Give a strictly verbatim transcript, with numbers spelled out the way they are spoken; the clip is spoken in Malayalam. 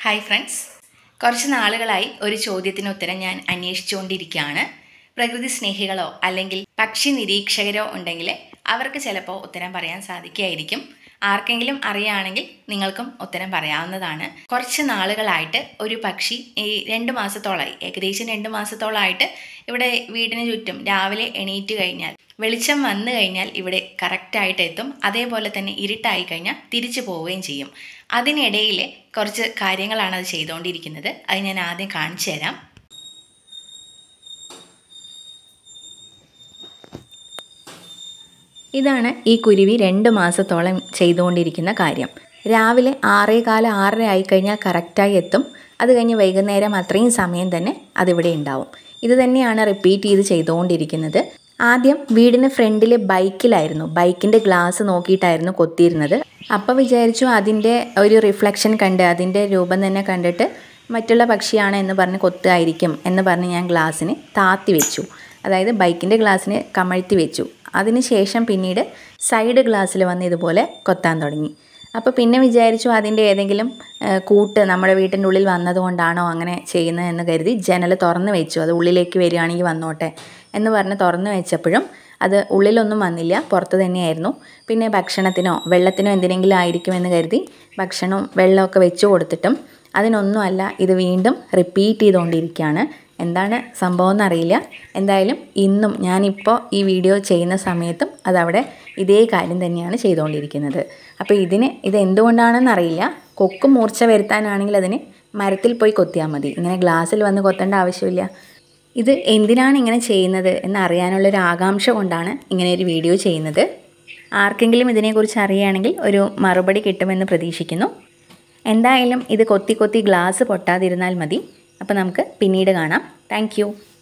ഹായ് ഫ്രണ്ട്സ്, കുറച്ച് നാളുകളായി ഒരു ചോദ്യത്തിന് ഉത്തരം ഞാൻ അന്വേഷിച്ചുകൊണ്ടിരിക്കുകയാണ്. പ്രകൃതി സ്നേഹികളോ അല്ലെങ്കിൽ പക്ഷി നിരീക്ഷകരോ ഉണ്ടെങ്കിൽ അവർക്ക് ചിലപ്പോൾ ഉത്തരം പറയാൻ സാധിക്കുമായിരിക്കും. ആർക്കെങ്കിലും അറിയുകയാണെങ്കിൽ നിങ്ങൾക്കും ഉത്തരം പറയാവുന്നതാണ്. കുറച്ച് നാളുകളായിട്ട് ഒരു പക്ഷി ഈ രണ്ട് മാസത്തോളമായി ഏകദേശം രണ്ട് മാസത്തോളമായിട്ട് ഇവിടെ വീടിന് ചുറ്റും രാവിലെ എണീറ്റ് കഴിഞ്ഞാൽ വെളിച്ചം വന്നു കഴിഞ്ഞാൽ ഇവിടെ കറക്റ്റായിട്ട് എത്തും. അതേപോലെ തന്നെ ഇരുട്ടായി കഴിഞ്ഞാൽ തിരിച്ചു പോവുകയും ചെയ്യും. അതിനിടയിൽ കുറച്ച് കാര്യങ്ങളാണ് അത് ചെയ്തുകൊണ്ടിരിക്കുന്നത്. അത് ഞാൻ ആദ്യം കാണിച്ചു തരാം. ഇതാണ് ഈ കുരുവി രണ്ട് മാസത്തോളം ചെയ്തുകൊണ്ടിരിക്കുന്ന കാര്യം. രാവിലെ ആറേ കാല ആറര ആയിക്കഴിഞ്ഞാൽ കറക്റ്റായി എത്തും. അത് കഴിഞ്ഞ് വൈകുന്നേരം അത്രയും സമയം തന്നെ അതിവിടെ ഉണ്ടാവും. ഇത് തന്നെയാണ് റിപ്പീറ്റ് ചെയ്ത് ചെയ്തുകൊണ്ടിരിക്കുന്നത്. ആദ്യം വീടിന് ഫ്രണ്ടിൽ ബൈക്കിലായിരുന്നു, ബൈക്കിൻ്റെ ഗ്ലാസ് നോക്കിയിട്ടായിരുന്നു കൊത്തിയിരുന്നത്. അപ്പോൾ വിചാരിച്ചു അതിൻ്റെ ഒരു റിഫ്ലക്ഷൻ കണ്ട് അതിൻ്റെ രൂപം തന്നെ കണ്ടിട്ട് മറ്റുള്ള പക്ഷിയാണ് എന്ന് പറഞ്ഞ് കൊത്തുമായിരിക്കും എന്ന് പറഞ്ഞ് ഞാൻ ഗ്ലാസ്സിന് താത്തി വെച്ചു. അതായത് ബൈക്കിൻ്റെ ഗ്ലാസ്സിന് കമഴ്ത്തി വെച്ചു. അതിന് ശേഷം പിന്നീട് സൈഡ് ഗ്ലാസ്സിൽ വന്ന് ഇതുപോലെ കൊത്താൻ തുടങ്ങി. അപ്പോൾ പിന്നെ വിചാരിച്ചു അതിൻ്റെ ഏതെങ്കിലും കൂട്ട് നമ്മുടെ വീട്ടിൻ്റെ ഉള്ളിൽ വന്നതുകൊണ്ടാണോ അങ്ങനെ ചെയ്യുന്നത് എന്ന് കരുതി ജനൽ തുറന്ന് വെച്ചു. അത് ഉള്ളിലേക്ക് വരികയാണെങ്കിൽ വന്നോട്ടെ എന്ന് പറഞ്ഞ് തുറന്ന് വെച്ചപ്പോഴും അത് ഉള്ളിലൊന്നും വന്നില്ല, പുറത്ത് തന്നെയായിരുന്നു. പിന്നെ ഭക്ഷണത്തിനോ വെള്ളത്തിനോ എന്തിനെങ്കിലും ആയിരിക്കുമെന്ന് കരുതി ഭക്ഷണവും വെള്ളമൊക്കെ വെച്ച് കൊടുത്തിട്ടും അതിനൊന്നുമല്ല. ഇത് വീണ്ടും റിപ്പീറ്റ് ചെയ്തുകൊണ്ടിരിക്കുകയാണ്. എന്താണ് സംഭവം എന്നറിയില്ല. എന്തായാലും ഇന്നും ഞാനിപ്പോൾ ഈ വീഡിയോ ചെയ്യുന്ന സമയത്തും അതവിടെ ഇതേ കാര്യം തന്നെയാണ് ചെയ്തുകൊണ്ടിരിക്കുന്നത്. അപ്പോൾ ഇതിന് ഇത് എന്തുകൊണ്ടാണെന്നറിയില്ല. കൊക്കും മൂർച്ച വരുത്താനാണെങ്കിൽ അതിന് മരത്തിൽ പോയി കൊത്തിയാൽ മതി. ഇങ്ങനെ ഗ്ലാസ്സിൽ വന്ന് കൊത്തേണ്ട ആവശ്യമില്ല. ഇത് എന്തിനാണ് ഇങ്ങനെ ചെയ്യുന്നത് എന്നറിയാനുള്ളൊരു ആകാംക്ഷ കൊണ്ടാണ് ഇങ്ങനെ ഒരു വീഡിയോ ചെയ്യുന്നത്. ആർക്കെങ്കിലും ഇതിനെക്കുറിച്ച് അറിയുകയാണെങ്കിൽ ഒരു മറുപടി കിട്ടുമെന്ന് പ്രതീക്ഷിക്കുന്നു. എന്തായാലും ഇത് കൊത്തി കൊത്തി ഗ്ലാസ് പൊട്ടാതിരുന്നാൽ മതി. അപ്പോൾ നമുക്ക് പിന്നീട് കാണാം. താങ്ക്